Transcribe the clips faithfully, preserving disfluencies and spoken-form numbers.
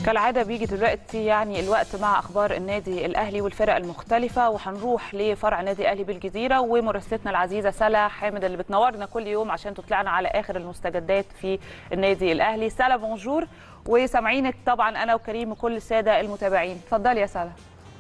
كالعادة بيجي دلوقتي يعني الوقت مع أخبار النادي الأهلي والفرق المختلفة، وهنروح لفرع النادي الأهلي بالجزيرة ومراسلتنا العزيزة سلا حامد اللي بتنورنا كل يوم عشان تطلعنا على آخر المستجدات في النادي الأهلي. سلا بونجور، وسامعينك طبعا أنا وكريم وكل السادة المتابعين. اتفضلي يا سلا.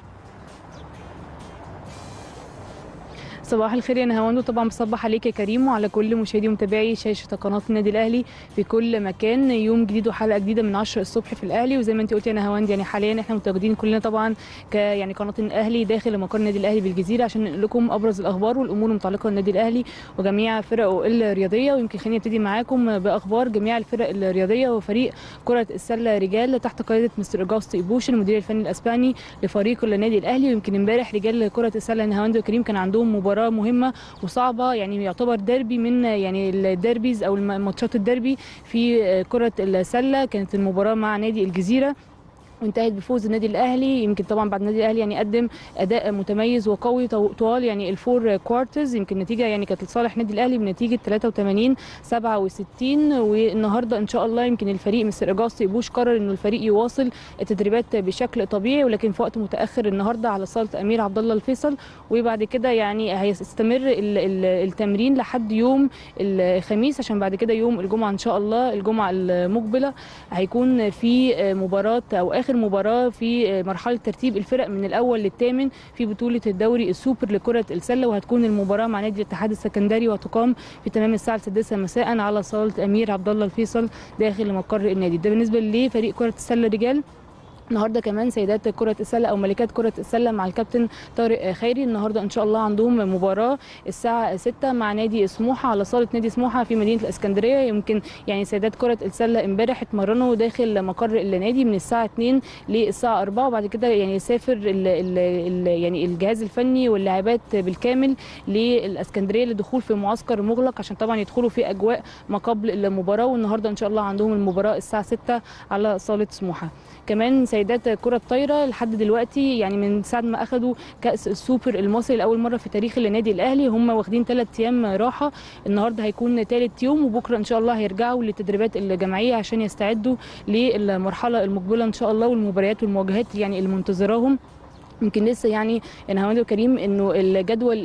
صباح الخير يا نهاوند، وطبعا بصبح عليك يا كريم وعلى كل مشاهدي ومتابعي شاشه قناه النادي الاهلي في كل مكان. يوم جديد وحلقه جديده من عشرة الصبح في الاهلي، وزي ما انت قلتي يا نهاوند يعني حاليا احنا متواجدين كلنا طبعا ك يعني قناه الاهلي داخل مقر النادي الاهلي بالجزيره عشان ننقل لكم ابرز الاخبار والامور المتعلقه بالنادي الاهلي وجميع فرقه الرياضيه. ويمكن خلينا نبتدي معاكم باخبار جميع الفرق الرياضيه. وفريق كره السله رجال تحت قياده مستر اجاستو ايبوش المدير الفني الاسباني لفريق النادي الاهلي. ويمكن امبارح رجال كره السله نهاوند وكريم كان عندهم مباراه مهمه وصعبه، يعني يعتبر ديربي من يعني الديربيز او الماتشات الديربي في كره السله. كانت المباراه مع نادي الجزيره وانتهت بفوز النادي الاهلي. يمكن طبعا بعد النادي الاهلي يعني قدم اداء متميز وقوي طوال يعني الفور كوارترز. يمكن النتيجه يعني كانت لصالح النادي الاهلي بنتيجه ثلاثة وثمانين سبعة وستين. والنهارده ان شاء الله يمكن الفريق مستر اجاستو ايبوش قرر انه الفريق يواصل التدريبات بشكل طبيعي، ولكن في وقت متاخر النهارده على صاله امير عبد الله الفيصل. وبعد كده يعني هيستمر التمرين لحد يوم الخميس، عشان بعد كده يوم الجمعه ان شاء الله الجمعه المقبله هيكون في مباراه او اخر مباراه في مرحله ترتيب الفرق من الاول للثامن في بطوله الدوري السوبر لكره السله. وهتكون المباراه مع نادي الاتحاد السكندري وهتقام في تمام الساعه السادسة مساء على صاله امير عبد الله الفيصل داخل مقر النادي. ده بالنسبه لفريق كره السله رجال. النهارده كمان سيدات كره السله او ملكات كره السله مع الكابتن طارق خيري النهارده ان شاء الله عندهم مباراه الساعه ستة مع نادي سموحه على صاله نادي سموحه في مدينه الاسكندريه. يمكن يعني سيدات كره السله امبارح اتمرنوا داخل مقر النادي من الساعه اتنين للساعه أربعة، وبعد كده يعني سافر ال ال ال يعني الجهاز الفني واللاعبات بالكامل للاسكندريه للدخول في معسكر مغلق عشان طبعا يدخلوا في اجواء ما قبل المباراه. والنهارده ان شاء الله عندهم المباراه الساعه ستة على صاله سموحه. كمان سيدات كرة الطايرة لحد دلوقتي يعني من ساعة ما أخذوا كأس السوبر المصري لأول مرة في تاريخ النادي الأهلي هم واخدين ثلاث أيام راحة. النهارده هيكون ثالث يوم، وبكرة إن شاء الله هيرجعوا للتدريبات الجماعية عشان يستعدوا للمرحلة المقبلة إن شاء الله والمباريات والمواجهات يعني اللي منتظراهم. يمكن لسه يعني نهاوند وكريم انه الجدول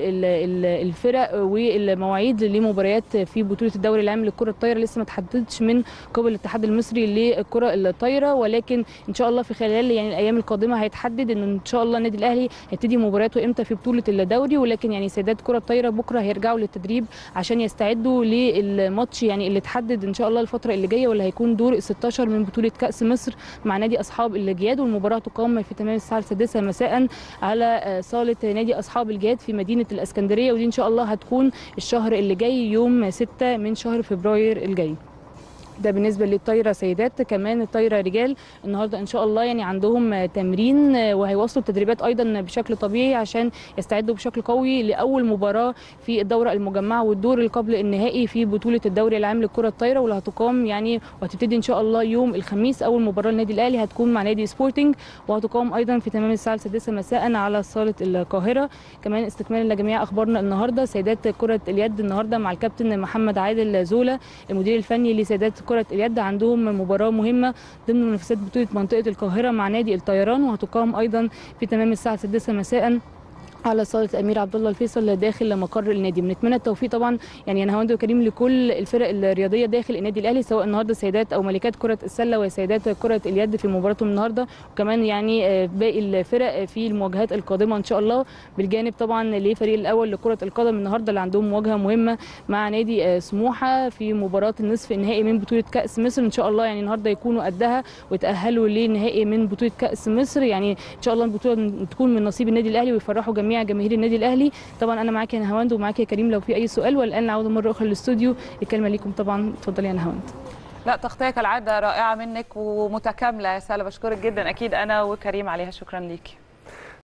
الفرق والمواعيد لمباريات في بطوله الدوري العام للكره الطايره لسه ما تحددش من قبل الاتحاد المصري للكره الطايره، ولكن ان شاء الله في خلال يعني الايام القادمه هيتحدد ان ان شاء الله النادي الاهلي هيبتدي مبارياته امتى في بطوله الدوري. ولكن يعني سيدات كره الطايره بكره هيرجعوا للتدريب عشان يستعدوا للماتش يعني اللي اتحدد ان شاء الله الفتره اللي جايه، واللي هيكون دور ال ستاشر من بطوله كاس مصر مع نادي اصحاب الجياد. والمباراه تقام في تمام الساعه السادسة مساء على صالة نادي أصحاب الجياد في مدينة الإسكندرية، ودي إن شاء الله هتكون الشهر اللي جاي يوم ستة من شهر فبراير الجاي. ده بالنسبه للطايره سيدات. كمان الطايره رجال النهارده ان شاء الله يعني عندهم تمرين وهيواصلوا التدريبات ايضا بشكل طبيعي عشان يستعدوا بشكل قوي لاول مباراه في الدوره المجمعه والدور اللي قبل النهائي في بطوله الدوري العام للكره الطايره، واللي هتقام يعني وهتبتدي ان شاء الله يوم الخميس. اول مباراه النادي الاهلي هتكون مع نادي سبورتنج وهتقام ايضا في تمام الساعه السادسة مساء على صاله القاهره. كمان استكمالا لجميع اخبارنا النهارده سيدات كره اليد النهارده مع الكابتن محمد عادل زولا المدير الفني لسيدات كرة اليد عندهم مباراة مهمة ضمن منافسات بطولة منطقة القاهرة مع نادي الطيران، وهتقام أيضا في تمام الساعة السادسة مساء على صاله امير عبد الله الفيصل داخل مقر النادي. بنتمنى التوفيق طبعا يعني انا هوند وكريم لكل الفرق الرياضيه داخل النادي الاهلي سواء النهارده سيدات او ملكات كره السله وسيدات كره اليد في مباراتهم النهارده، وكمان يعني باقي الفرق في المواجهات القادمه ان شاء الله، بالجانب طبعا للفريق الاول لكره القدم النهارده اللي عندهم مواجهه مهمه مع نادي سموحه في مباراه النصف النهائي من بطوله كاس مصر. ان شاء الله يعني النهارده يكونوا قدها وتاهلوا للنهائي من بطوله كاس مصر، يعني ان شاء الله البطوله تكون من نصيب النادي الاهلي ويفرحوا جميع جماهير النادي الاهلي. طبعا انا معاكي يا نهاوند ومعاكي يا كريم لو في اي سؤال، والان نعود مره اخرى للاستوديو. الكلمه ليكم طبعا، اتفضلي يا نهاوند. لا تغطيه كالعاده رائعه منك ومتكامله يا ساله، بشكرك جدا اكيد انا وكريم عليها. شكرا ليكي.